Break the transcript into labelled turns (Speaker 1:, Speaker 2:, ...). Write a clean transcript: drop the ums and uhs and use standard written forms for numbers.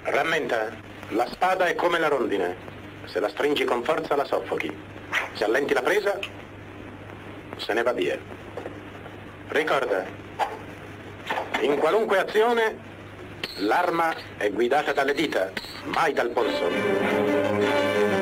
Speaker 1: Rammenta, la spada è come la rondine. Se la stringi con forza la soffochi. Se allenti la presa, se ne va via. Ricorda, in qualunque azione, l'arma è guidata dalle dita, mai dal polso.